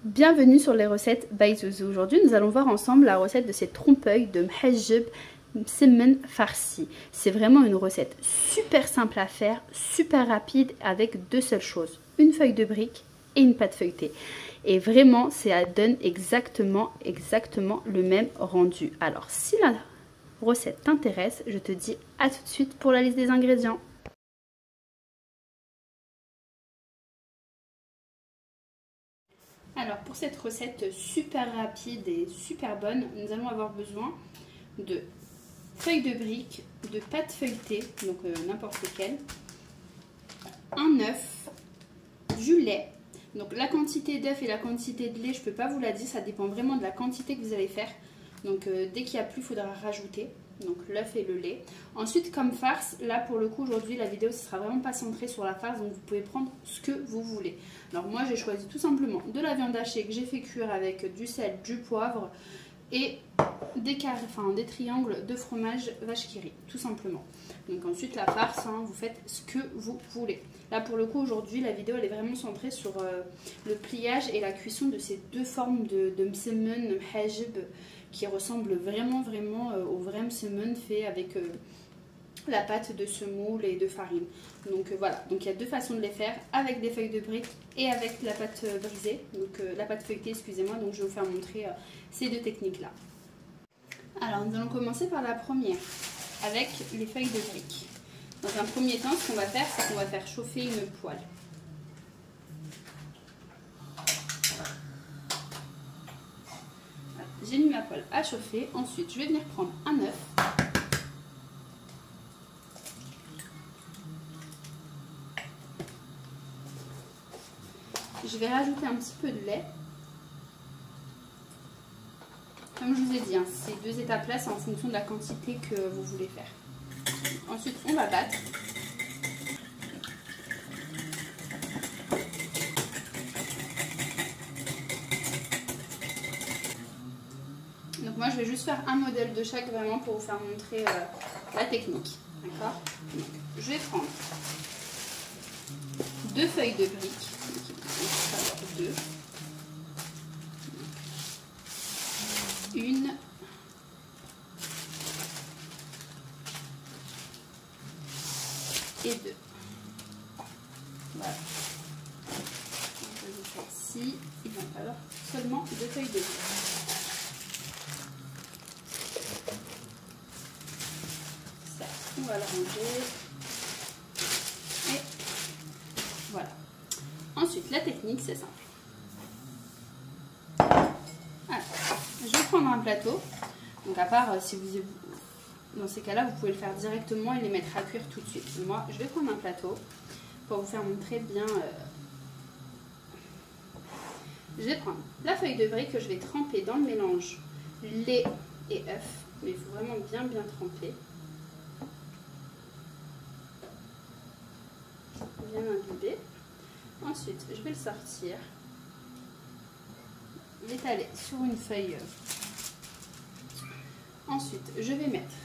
Bienvenue sur les recettes by Zouzou. Aujourd'hui nous allons voir ensemble la recette de ces trompe-œil de mhajeb msemen farci. C'est vraiment une recette super simple à faire, super rapide avec deux seules choses. Une feuille de brique et une pâte feuilletée. Et vraiment ça donne exactement le même rendu. Alors si la recette t'intéresse, je te dis à tout de suite pour la liste des ingrédients. Alors pour cette recette super rapide et super bonne, nous allons avoir besoin de feuilles de brique, de pâte feuilletée, donc n'importe lequel, un œuf, du lait. Donc la quantité d'œuf et la quantité de lait, je ne peux pas vous la dire, ça dépend vraiment de la quantité que vous allez faire. Donc dès qu'il y a plus, il faudra rajouter. Donc l'œuf et le lait. Ensuite, comme farce, là pour le coup aujourd'hui la vidéo ne sera vraiment pas centrée sur la farce, donc vous pouvez prendre ce que vous voulez. Alors moi j'ai choisi tout simplement de la viande hachée que j'ai fait cuire avec du sel, du poivre et des triangles de fromage vache qui rit, tout simplement. Donc ensuite la farce, vous faites ce que vous voulez. Là pour le coup aujourd'hui la vidéo elle est vraiment centrée sur le pliage et la cuisson de ces deux formes de msemen mhajeb qui ressemblent vraiment au vrai msemen fait avec la pâte de semoule et de farine. Donc voilà, donc il y a deux façons de les faire, avec des feuilles de brique et avec la pâte brisée, donc la pâte feuilletée, excusez-moi. Donc je vais vous faire montrer ces deux techniques là. Alors nous allons commencer par la première, avec les feuilles de brique. Dans un premier temps, ce qu'on va faire, c'est qu'on va faire chauffer une poêle. J'ai mis ma poêle à chauffer. Ensuite, je vais venir prendre un œuf. Je vais rajouter un petit peu de lait. Comme je vous ai dit, ces deux étapes-là, c'est en fonction de la quantité que vous voulez faire. Ensuite, on va battre. Donc moi, je vais juste faire un modèle de chaque vraiment pour vous faire montrer la technique. D'accord ? Je vais prendre deux feuilles de brique. Deux. Une. Et deux. Voilà. Je vais faire ici. Il va falloir seulement deux feuilles de brique. Ça, on va le ranger. Et voilà. Ensuite, la technique, c'est simple. Alors, je vais prendre un plateau. Donc, à part si vous, dans ces cas-là, vous pouvez le faire directement et les mettre à cuire tout de suite. Moi, je vais prendre un plateau pour vous faire montrer bien. Je vais prendre la feuille de brique que je vais tremper dans le mélange lait et œuf. Mais il faut vraiment bien tremper. Bien imbiber. Ensuite, je vais le sortir, l'étaler sur une feuille. Ensuite, je vais mettre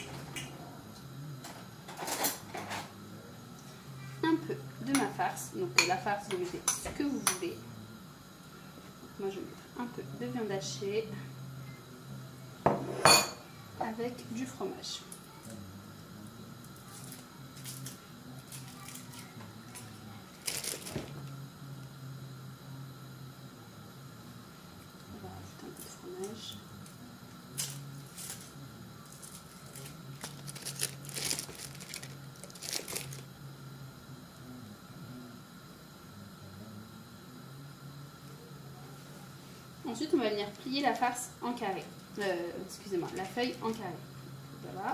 un peu de ma farce. Donc la farce, vous mettez ce que vous voulez. Moi, je vais mettre un peu de viande hachée avec du fromage. Ensuite, on va venir plier la farce en carré. Excusez-moi, la feuille en carré. Voilà.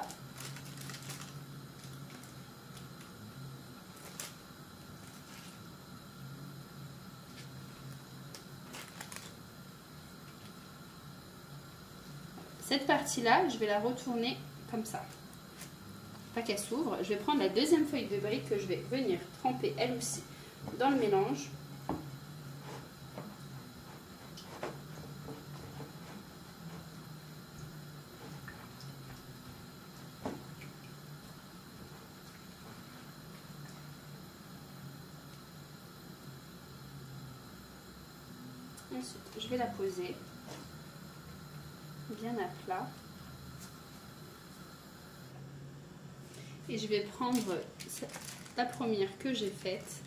Cette partie-là, je vais la retourner comme ça. Pas qu'elle s'ouvre. Je vais prendre la deuxième feuille de brique que je vais venir tremper elle aussi dans le mélange. Ensuite, je vais la poser bien à plat. Et je vais prendre la première que j'ai faite,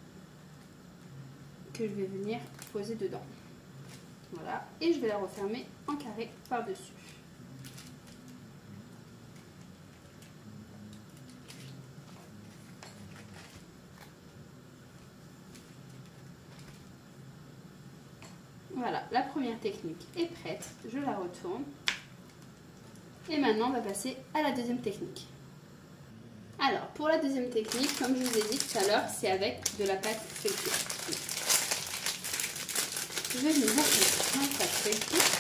que je vais venir poser dedans. Voilà, et je vais la refermer en carré par-dessus. Voilà, la première technique est prête, je la retourne. Et maintenant, on va passer à la deuxième technique. Alors, pour la deuxième technique, comme je vous ai dit tout à l'heure, c'est avec de la pâte feuilletée. Je vais venir mettre ma pâte feuilletée.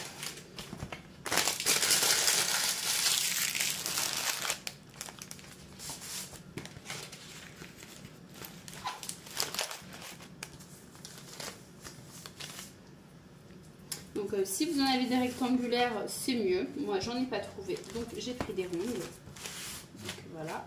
Donc si vous en avez des rectangulaires, c'est mieux. Moi, j'en ai pas trouvé, donc j'ai pris des rondes. Donc voilà.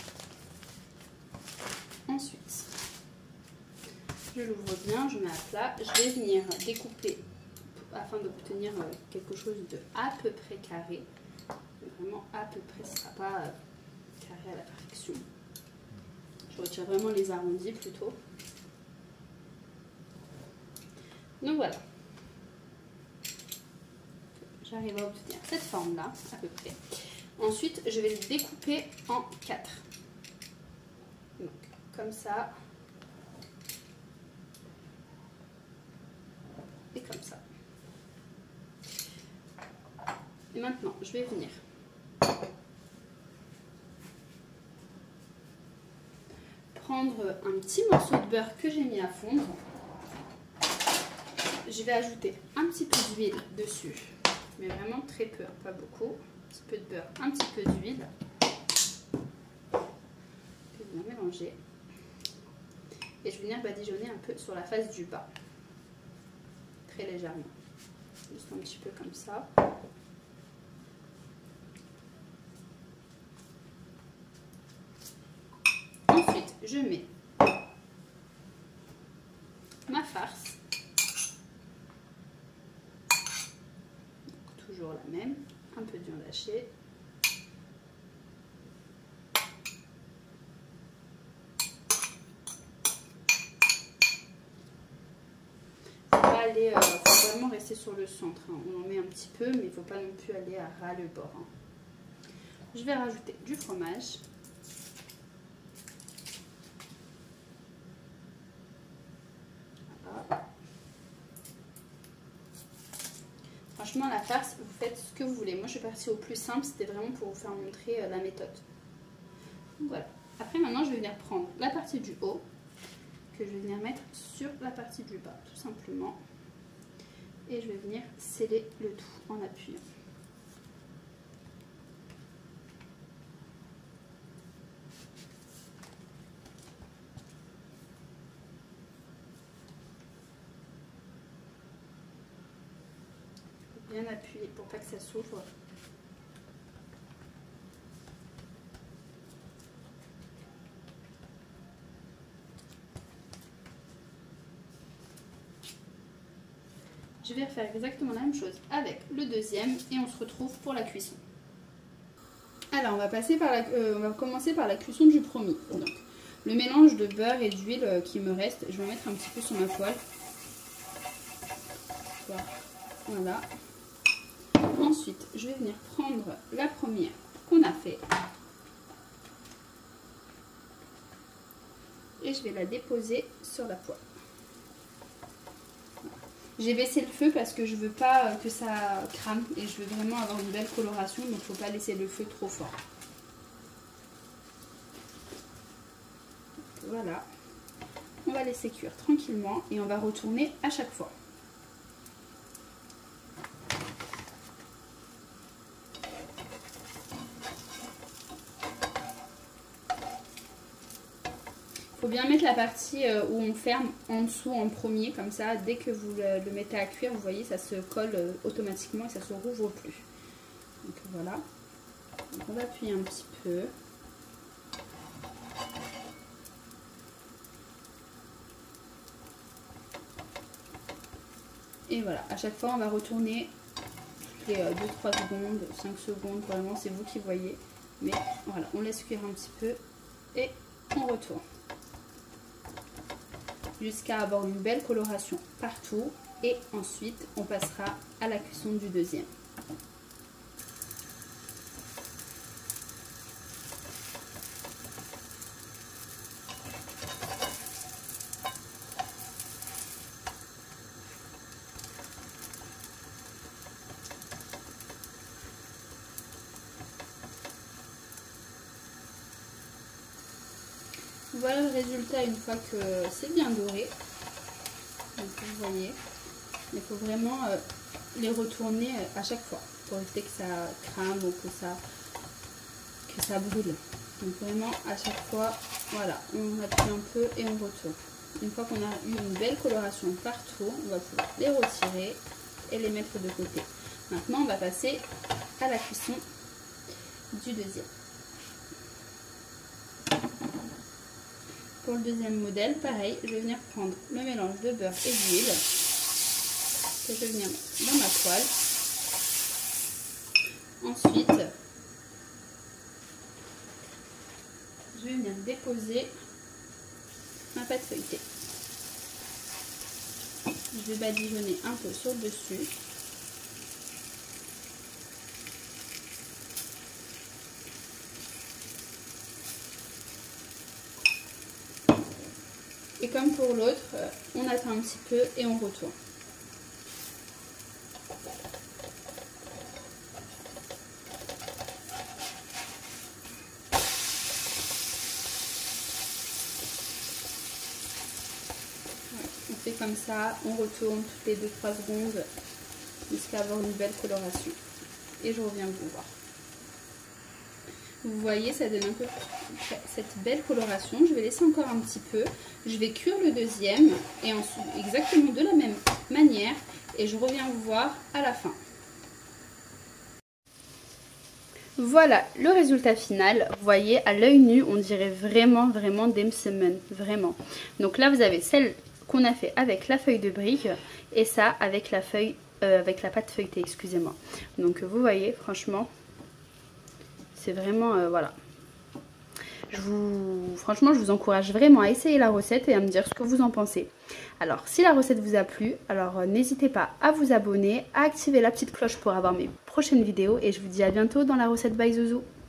Ensuite, je l'ouvre bien, je mets à plat. Je vais venir découper afin d'obtenir quelque chose de à peu près carré. Vraiment à peu près, ce ne sera pas carré à la perfection. Je retire vraiment les arrondis plutôt. Donc voilà. J'arrive à obtenir cette forme-là, à peu près. Ensuite, je vais le découper en 4. Donc, comme ça. Et comme ça. Et maintenant, je vais venir prendre un petit morceau de beurre que j'ai mis à fondre. Je vais ajouter un petit peu d'huile dessus. Mais vraiment très peu, pas beaucoup. Un petit peu de beurre, un petit peu d'huile. Je vais bien mélanger. Et je vais venir badigeonner un peu sur la face du bas. Très légèrement. Juste un petit peu comme ça. Ensuite, je mets ma farce. Toujours la même, un peu de viande hachée. Il faut vraiment rester sur le centre. Hein. On en met un petit peu, mais il ne faut pas non plus aller à ras le bord. Hein. Je vais rajouter du fromage. Voilà. Franchement, la farce, vous faites ce que vous voulez. Moi, je suis partie au plus simple. C'était vraiment pour vous faire montrer la méthode. Donc, voilà. Après, maintenant, je vais venir prendre la partie du haut que je vais venir mettre sur la partie du bas, tout simplement. Et je vais venir sceller le tout en appuyant. Bien appuyer pour pas que ça s'ouvre. Je vais refaire exactement la même chose avec le deuxième et on se retrouve pour la cuisson. Alors on va commencer par la cuisson du premier. Donc, le mélange de beurre et d'huile qui me reste, je vais mettre un petit peu sur ma poêle. Voilà. Ensuite, je vais venir prendre la première qu'on a fait. Et je vais la déposer sur la poêle. J'ai baissé le feu parce que je veux pas que ça crame et je veux vraiment avoir une belle coloration, donc il ne faut pas laisser le feu trop fort. Donc, voilà. On va laisser cuire tranquillement et on va retourner à chaque fois. Il faut bien mettre la partie où on ferme en dessous en premier, comme ça, dès que vous le mettez à cuire, vous voyez, ça se colle automatiquement et ça ne se rouvre plus. Donc voilà. Donc, on va appuyer un petit peu. Et voilà, à chaque fois on va retourner les 2-3 secondes, 5 secondes, vraiment c'est vous qui voyez. Mais voilà, on laisse cuire un petit peu et on retourne. Jusqu'à avoir une belle coloration partout. Et ensuite on passera à la cuisson du deuxième. Voilà le résultat une fois que c'est bien doré. Donc vous voyez, il faut vraiment les retourner à chaque fois pour éviter que ça crame ou que ça brûle. Donc vraiment à chaque fois, voilà, on appuie un peu et on retourne. Une fois qu'on a eu une belle coloration partout, on va pouvoir les retirer et les mettre de côté. Maintenant on va passer à la cuisson du deuxième. Pour le deuxième modèle, pareil, je vais venir prendre le mélange de beurre et d'huile que je vais venir mettre dans ma poêle. Ensuite, je vais venir déposer ma pâte feuilletée. Je vais badigeonner un peu sur le dessus. Et comme pour l'autre, on attend un petit peu et on retourne. Voilà, on fait comme ça, on retourne toutes les 2-3 secondes jusqu'à avoir une belle coloration. Et je reviens vous voir. Vous voyez, ça donne un peu cette belle coloration. Je vais laisser encore un petit peu. Je vais cuire le deuxième et ensuite exactement de la même manière. Et je reviens vous voir à la fin. Voilà le résultat final. Vous voyez, à l'œil nu, on dirait vraiment des semen. Vraiment. Donc là, vous avez celle qu'on a fait avec la feuille de brique et ça avec la feuille, avec la pâte feuilletée, excusez-moi. Donc vous voyez, franchement... C'est vraiment, voilà. Franchement, je vous encourage vraiment à essayer la recette et à me dire ce que vous en pensez. Alors, si la recette vous a plu, alors n'hésitez pas à vous abonner, à activer la petite cloche pour avoir mes prochaines vidéos. Et je vous dis à bientôt dans la recette by Zouzou.